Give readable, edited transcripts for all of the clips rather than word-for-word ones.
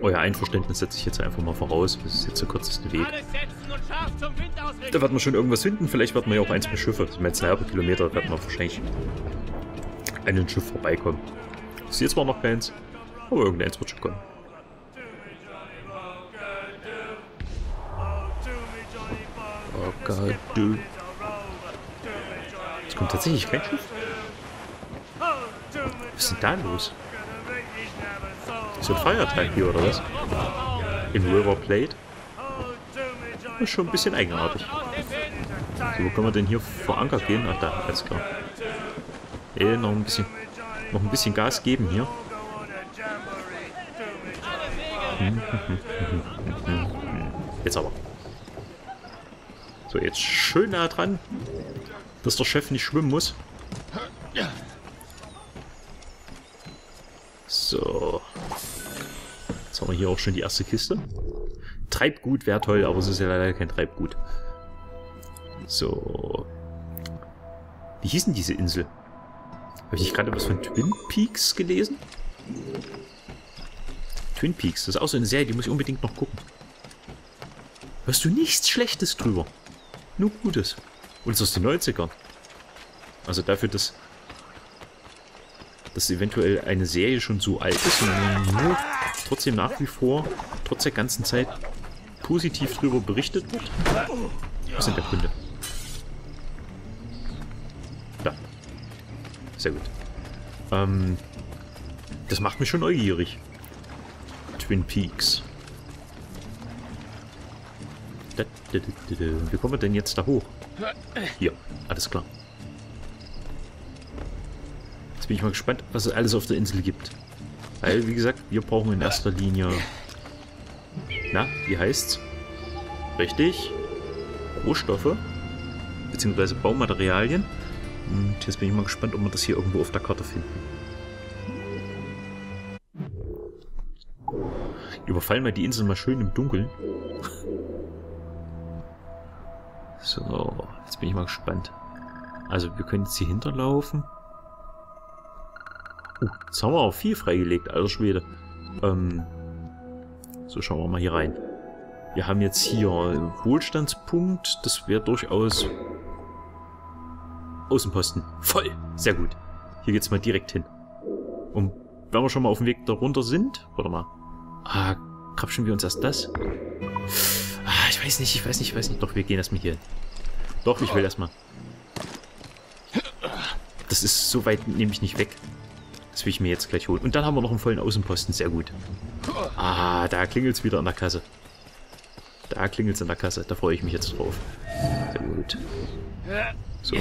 Euer Einverständnis setze ich jetzt einfach mal voraus. Das ist jetzt der kürzeste Weg. Da wird man schon irgendwas finden. Vielleicht wird man ja auch eins mit Schiffe. Das sind jetzt 1,5 Kilometer. Da wird man wahrscheinlich an ein Schiff vorbeikommen. Ich sehe zwar noch keins, aber irgendeins wird schon kommen. Oh Gott, du. Es kommt tatsächlich kein Schiff. Was ist denn da los? Ist so ein Feiertag hier, oder was? In River Plate? Das ist schon ein bisschen eigenartig. So, wo können wir denn hier vor Anker gehen? Ach, da, alles klar. Noch ein bisschen Gas geben hier. Jetzt aber. So, jetzt schön nah dran, dass der Chef nicht schwimmen muss. So. Jetzt haben wir hier auch schon die erste Kiste. Treibgut wäre toll, aber es ist ja leider kein Treibgut. So. Wie hieß denn diese Insel? Habe ich nicht gerade was von Twin Peaks gelesen? Twin Peaks, das ist auch so eine Serie, die muss ich unbedingt noch gucken. Hörst du nichts Schlechtes drüber? Nur Gutes. Und es ist aus den 90ern. Also dafür, dass eventuell eine Serie schon so alt ist und nur trotzdem nach wie vor, trotz der ganzen Zeit, positiv drüber berichtet wird. Was sind der Kunde? Da. Sehr gut. Das macht mich schon neugierig. Twin Peaks. Wie kommen wir denn jetzt da hoch? Hier, alles klar. Jetzt bin ich mal gespannt, was es alles auf der Insel gibt. Weil, wie gesagt, wir brauchen in erster Linie... Na, wie heißt's? Richtig. Rohstoffe. Beziehungsweise Baumaterialien. Und jetzt bin ich mal gespannt, ob wir das hier irgendwo auf der Karte finden. Überfallen wir die Insel mal schön im Dunkeln. So, jetzt bin ich mal gespannt. Also, wir können jetzt hier hinterlaufen. Jetzt haben wir auch viel freigelegt, alter Schwede. So, schauen wir mal hier rein. Wir haben jetzt hier einen Wohlstandspunkt. Das wäre durchaus... Außenposten. Voll! Sehr gut. Hier geht's mal direkt hin. Und wenn wir schon mal auf dem Weg da runter sind... Warte mal. Krapschen wir uns erst das? Ich weiß nicht. Doch, wir gehen erstmal hier hin. Doch, ich will erstmal. Das ist so weit, nehme ich nicht weg. Das will ich mir jetzt gleich holen. Und dann haben wir noch einen vollen Außenposten. Sehr gut. Da klingelt es wieder an der Kasse. Da klingelt es an der Kasse. Da freue ich mich jetzt drauf. Sehr gut. So.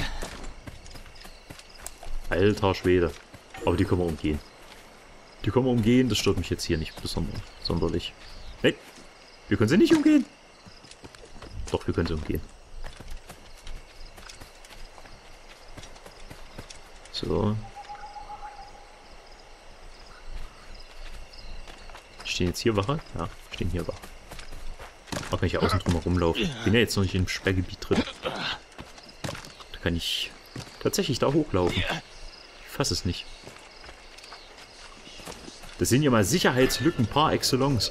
Alter Schwede. Aber die können wir umgehen. Das stört mich jetzt hier nicht sonderlich. Nein, wir können sie nicht umgehen. Doch, wir können sie umgehen. So. Stehen jetzt hier Wache? Ja, stehen hier Wache. Da kann ich ja außen drum herumlaufen. Bin ja jetzt noch nicht im Sperrgebiet drin. Da kann ich tatsächlich da hochlaufen. Ich fasse es nicht. Das sind ja mal Sicherheitslücken par excellence.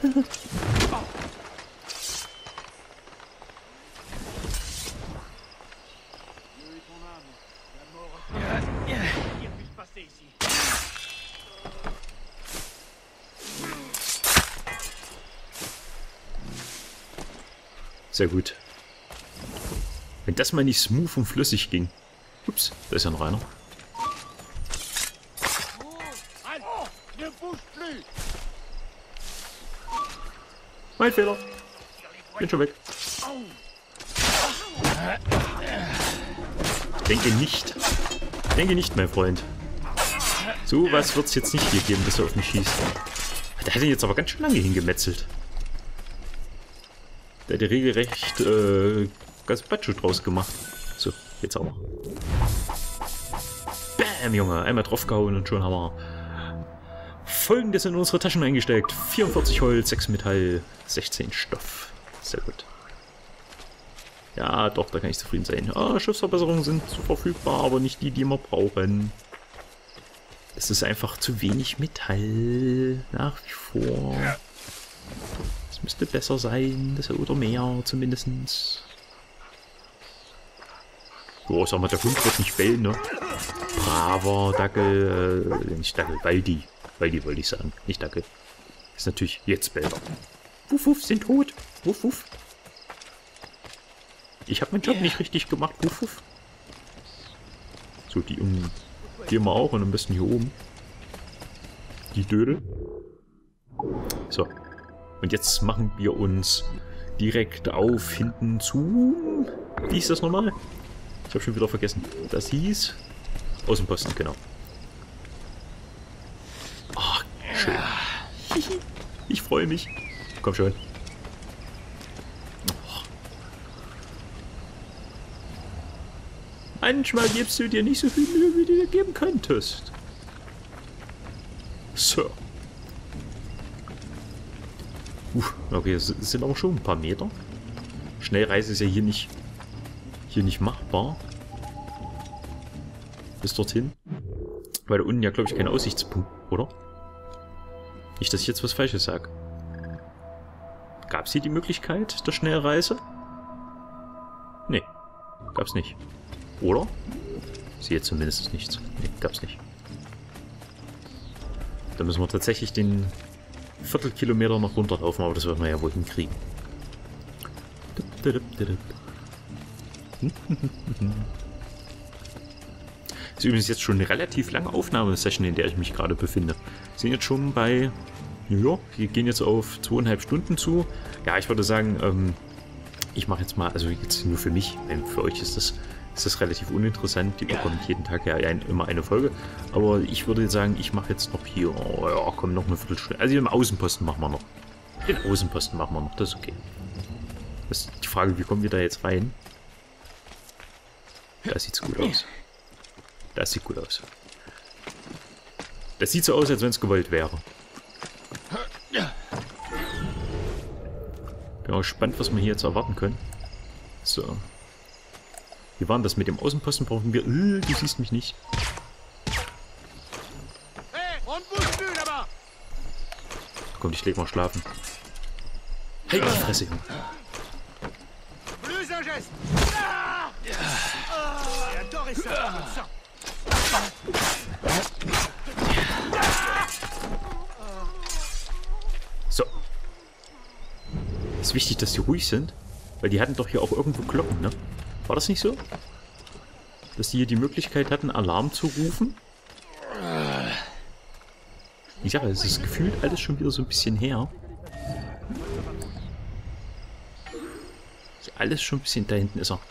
Sehr gut. Wenn das mal nicht smooth und flüssig ging. Ups, da ist ja noch einer. Mein Fehler. Bin schon weg. Denke nicht. Denke nicht, mein Freund. So was wird es jetzt nicht hier geben, dass er auf mich schießt. Der hat ihn jetzt aber ganz schön lange hingemetzelt. Der hat ja regelrecht Gazpacho draus gemacht. So, jetzt aber. Bam, Junge. Einmal draufgehauen und schon haben wir Folgendes in unsere Taschen eingesteckt. 44 Holz, 6 Metall, 16 Stoff. Sehr gut. Ja, doch, da kann ich zufrieden sein. Schiffsverbesserungen sind so verfügbar, aber nicht die, die wir brauchen. Es ist einfach zu wenig Metall. Nach wie vor. Das müsste besser sein. Das oder mehr zumindest. Boah, sag mal, der Hund wird nicht bellen, ne? Braver Dackel, nicht Dackel, Waldi. Waldi wollte ich sagen, nicht Dackel. Ist natürlich jetzt bellt er. Wuff, wuff, sind tot. Wuff, wuff. Ich habe meinen Job nicht richtig gemacht. Wuff, wuff. So, die gehen wir auch und am besten hier oben. Die Dödel. So. Und jetzt machen wir uns direkt auf hinten zu. Wie hieß das nochmal? Ich habe schon wieder vergessen. Das hieß Außenposten, genau. Ach, schön. Ich freue mich. Komm schon. Oh. Manchmal gibst du dir nicht so viel Mühe, wie du dir geben könntest. So. Okay, es sind aber schon ein paar Meter. Schnellreise ist ja hier nicht machbar. Bis dorthin. Weil da unten ja, glaube ich, kein Aussichtspunkt, oder? Nicht, dass ich jetzt was Falsches sage. Gab es hier die Möglichkeit der Schnellreise? Nee, gab's nicht. Oder? Sehe jetzt zumindest nichts. Nee, gab's nicht. Da müssen wir tatsächlich den Viertelkilometer noch runterlaufen, aber das werden wir ja wohl hinkriegen. Das ist übrigens jetzt schon eine relativ lange Aufnahmesession, in der ich mich gerade befinde. Wir sind jetzt schon bei... Ja, wir gehen jetzt auf 2,5 Stunden zu. Ja, ich würde sagen, ich mache jetzt mal, also jetzt nur für mich, für euch ist das relativ uninteressant. Die bekommen jeden Tag ja immer eine Folge. Aber ich würde sagen, ich mache jetzt noch hier, oh ja, komm, noch eine Viertelstunde. Also den Außenposten machen wir noch. Den Außenposten machen wir noch, das ist okay. Das ist die Frage, wie kommen wir da jetzt rein? Da sieht's gut aus. Das sieht gut aus. Das sieht so aus, als wenn es gewollt wäre. Bin auch gespannt, was wir hier jetzt erwarten können. So. Wie war denn das mit dem Außenposten? Brauchen wir... du siehst mich nicht. Komm, ich leg mal schlafen. Hey, die Fresse, Junge. So. Ist wichtig, dass die ruhig sind, weil die hatten doch hier auch irgendwo Glocken, ne? War das nicht so? Dass die hier die Möglichkeit hatten, Alarm zu rufen? Ich sage, es ist gefühlt alles schon wieder so ein bisschen her. Alles schon ein bisschen... Da hinten ist er.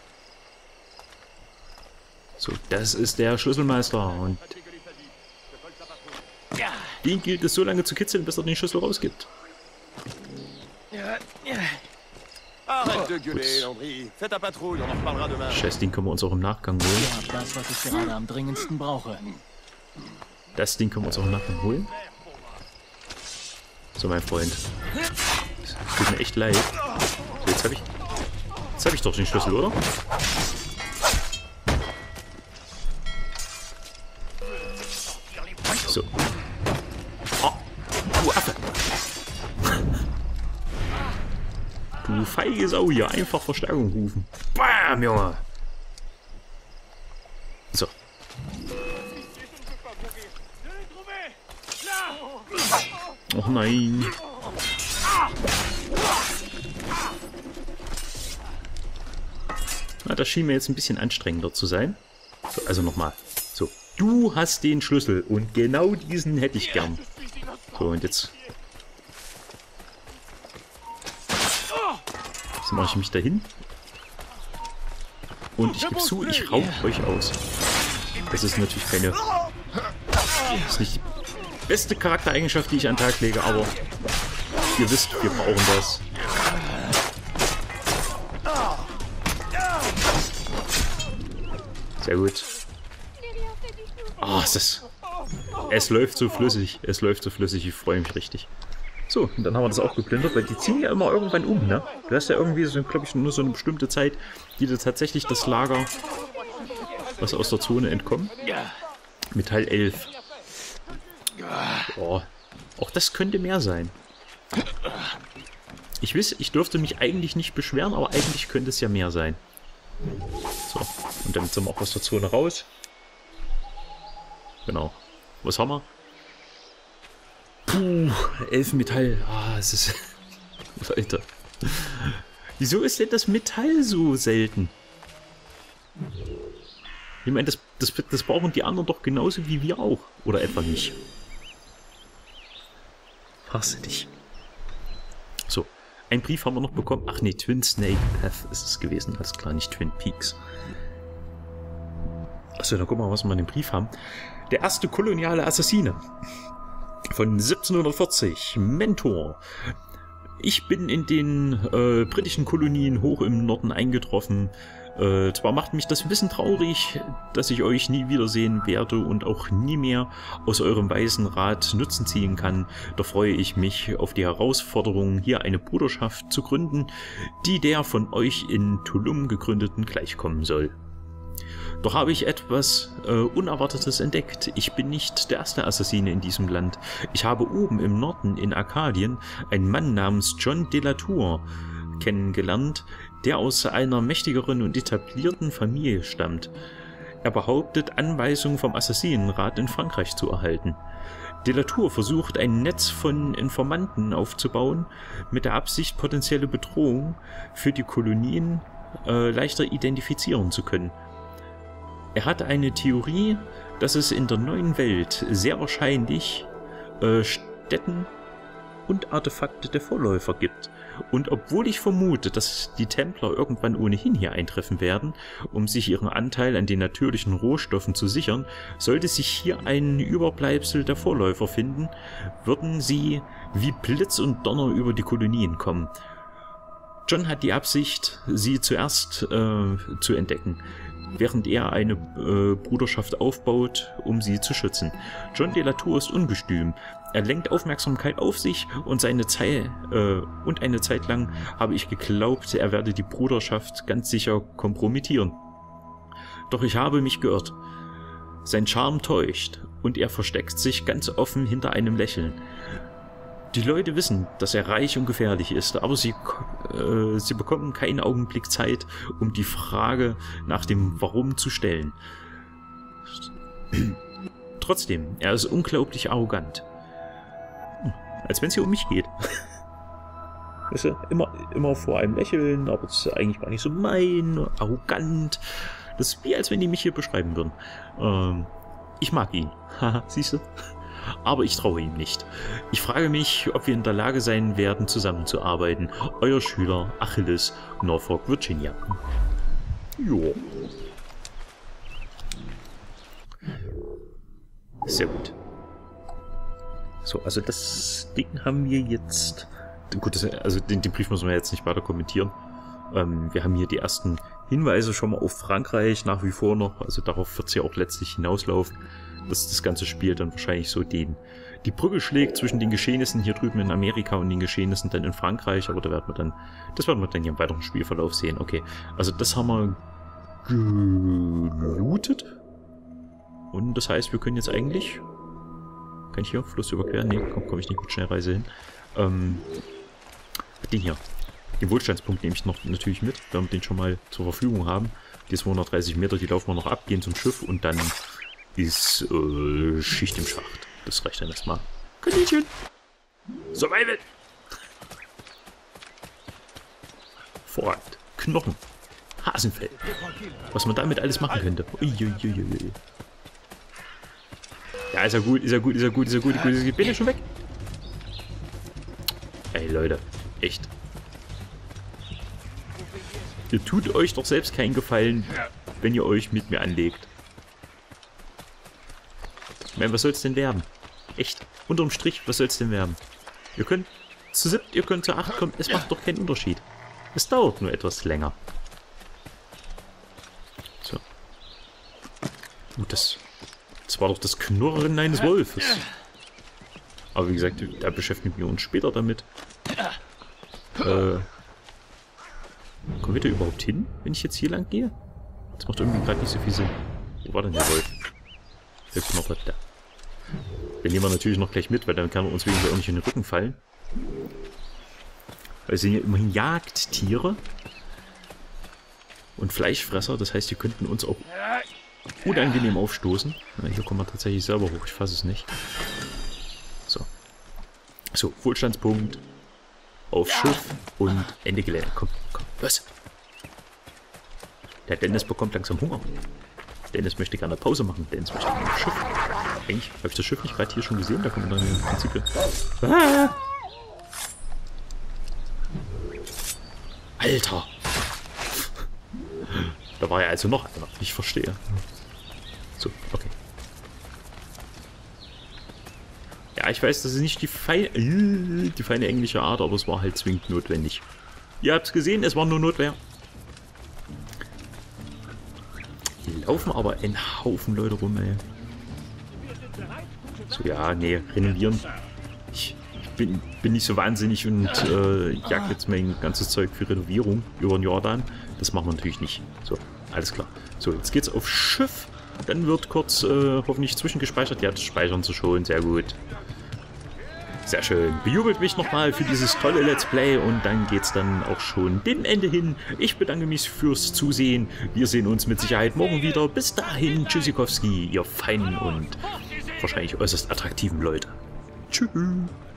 So, das ist der Schlüsselmeister und den gilt es so lange zu kitzeln, bis er den Schlüssel rausgibt. Scheiß, den können wir uns auch im Nachgang holen. Ja, das, was ich gerade am dringendsten brauche. Das Ding können wir uns auch im Nachgang holen. So, mein Freund. Das tut mir echt leid. So, jetzt habe ich doch den Schlüssel, oder? So. Oh, du Affe. Du feige Sau hier. Einfach Verstärkung rufen. Bam, Junge. So. Och nein. Na, das schien mir jetzt ein bisschen anstrengender zu sein. So, also nochmal. So. Du hast den Schlüssel und genau diesen hätte ich gern. So, und jetzt... Jetzt mache ich mich dahin. Und ich gebe zu, ich raub euch aus. Das ist natürlich keine... Das ist nicht die beste Charaktereigenschaft, die ich an den Tag lege, aber ihr wisst, wir brauchen das. Sehr gut. Ah, es läuft so flüssig. Es läuft so flüssig, ich freue mich richtig. So, und dann haben wir das auch geplündert, weil die ziehen ja immer irgendwann um, ne? Du hast ja irgendwie, so, glaube ich, nur so eine bestimmte Zeit, die dir tatsächlich das Lager, was aus der Zone entkommt. Metall 11. Oh, auch das könnte mehr sein. Ich weiß, ich dürfte mich eigentlich nicht beschweren, aber eigentlich könnte es ja mehr sein. So, und damit sind wir auch aus der Zone raus. Genau. Was haben wir? Puh, 11 Metall. Ah, es ist... Alter. Wieso ist denn das Metall so selten? Ich meine, das brauchen die anderen doch genauso wie wir auch. Oder etwa nicht. Wahnsinnig. So, einen Brief haben wir noch bekommen. Ach nee, Twin Snake Path ist es gewesen. Alles klar, nicht Twin Peaks. Achso, dann gucken wir mal, was wir in dem Brief haben. Der erste koloniale Assassine. Von 1740. Mentor. Ich bin in den britischen Kolonien hoch im Norden eingetroffen. Zwar macht mich das ein bisschen traurig, dass ich euch nie wiedersehen werde und auch nie mehr aus eurem weisen Rat Nutzen ziehen kann, doch freue ich mich auf die Herausforderung, hier eine Bruderschaft zu gründen, die der von euch in Tulum gegründeten gleichkommen soll. Doch habe ich etwas Unerwartetes entdeckt. Ich bin nicht der erste Assassine in diesem Land. Ich habe oben im Norden in Arkadien einen Mann namens John de la Tour kennengelernt, der aus einer mächtigeren und etablierten Familie stammt. Er behauptet, Anweisungen vom Assassinenrat in Frankreich zu erhalten. De la Tour versucht, ein Netz von Informanten aufzubauen, mit der Absicht, potenzielle Bedrohungen für die Kolonien leichter identifizieren zu können. Er hat eine Theorie, dass es in der neuen Welt sehr wahrscheinlich Stätten und Artefakte der Vorläufer gibt. Und obwohl ich vermute, dass die Templer irgendwann ohnehin hier eintreffen werden, um sich ihren Anteil an den natürlichen Rohstoffen zu sichern, sollte sich hier ein Überbleibsel der Vorläufer finden, würden sie wie Blitz und Donner über die Kolonien kommen. John hat die Absicht, sie zuerst zu entdecken, während er eine Bruderschaft aufbaut, um sie zu schützen. John de la Tour ist ungestüm. Er lenkt Aufmerksamkeit auf sich und eine Zeit lang habe ich geglaubt, er werde die Bruderschaft ganz sicher kompromittieren. Doch ich habe mich geirrt. Sein Charme täuscht und er versteckt sich ganz offen hinter einem Lächeln. Die Leute wissen, dass er reich und gefährlich ist, aber sie bekommen keinen Augenblick Zeit, um die Frage nach dem Warum zu stellen. Trotzdem, er ist unglaublich arrogant. Als wenn es hier um mich geht. Weißt du, immer vor einem lächeln, aber das ist eigentlich gar nicht so mein, arrogant. Das ist wie, als wenn die mich hier beschreiben würden. Ich mag ihn. Haha, siehst du? Aber ich traue ihm nicht. Ich frage mich, ob wir in der Lage sein werden, zusammenzuarbeiten. Euer Schüler Achilles, Norfolk, Virginia. Jo. Sehr gut. So, also das Ding haben wir jetzt... Gut, also den Brief müssen wir jetzt nicht weiter kommentieren. Wir haben hier die ersten Hinweise schon mal auf Frankreich nach wie vor noch. Also darauf wird es ja auch letztlich hinauslaufen, dass das ganze Spiel dann wahrscheinlich so die Brücke schlägt zwischen den Geschehnissen hier drüben in Amerika und den Geschehnissen dann in Frankreich. Aber das werden wir dann hier im weiteren Spielverlauf sehen. Okay, also das haben wir gelootet. Und das heißt, wir können jetzt eigentlich... Kann ich hier Fluss überqueren? Nee, komme ich nicht mit Schnellreise hin. Den hier. Den Wohlstandspunkt nehme ich noch natürlich mit, wenn wir den schon mal zur Verfügung haben. Die 230 Meter, die laufen wir noch ab, gehen zum Schiff und dann ist Schicht im Schacht. Das reicht dann erstmal. Kaninchen! Survival! Vorragend. Knochen. Hasenfell. Was man damit alles machen könnte. Uiuiuiui. Ja, ist ja gut, ist ja gut, ist ja gut, ist ja gut. Ich bin ja schon weg. Ey, Leute. Echt. Ihr tut euch doch selbst keinen Gefallen, wenn ihr euch mit mir anlegt. Ich meine, was soll's denn werden? Echt. Unterm Strich, was soll's denn werden? Ihr könnt zu 7, ihr könnt zu 8 kommen. Es macht doch keinen Unterschied. Es dauert nur etwas länger. So. Gut, das war doch das Knurren eines Wolfes. Aber wie gesagt, da beschäftigen wir uns später damit. Kommen wir da überhaupt hin, wenn ich jetzt hier lang gehe? Das macht irgendwie gerade nicht so viel Sinn. Wo war denn der Wolf? Der Knochen da. Den nehmen wir natürlich noch gleich mit, weil dann kann er uns weniger auch nicht in den Rücken fallen. Weil sie sind ja immerhin Jagdtiere. Und Fleischfresser, das heißt, die könnten uns auch unangenehm aufstoßen. Na, hier kommen wir tatsächlich selber hoch, ich fasse es nicht. So. So, Wohlstandspunkt. Auf Schiff und Ende Gelände. Komm, komm, los. Der Dennis bekommt langsam Hunger. Dennis möchte gerne Pause machen. Dennis möchte gerne auf Schiff. Eigentlich habe ich das Schiff nicht gerade hier schon gesehen. Da kommt dann im Prinzip... Ah! Alter! Da war ja also noch einer. Ich verstehe. So, okay. Ja, ich weiß, das ist nicht die feine englische Art, aber es war halt zwingend notwendig. Ihr habt es gesehen, es war nur Notwehr. Hier laufen aber ein Haufen Leute rum, ey. So, ja, nee, renovieren. Ich bin nicht so wahnsinnig und jag jetzt mein ganzes Zeug für Renovierung über den Jordan. Das machen wir natürlich nicht. So, alles klar. So, jetzt geht's auf Schiff. Dann wird kurz hoffentlich zwischengespeichert. Ja, das speichern sie schon. Sehr gut. Sehr schön. Bejubelt mich nochmal für dieses tolle Let's Play und dann geht's dann auch schon dem Ende hin. Ich bedanke mich fürs Zusehen. Wir sehen uns mit Sicherheit morgen wieder. Bis dahin, Tschüssikowski, ihr feinen und wahrscheinlich äußerst attraktiven Leute. Tschüss.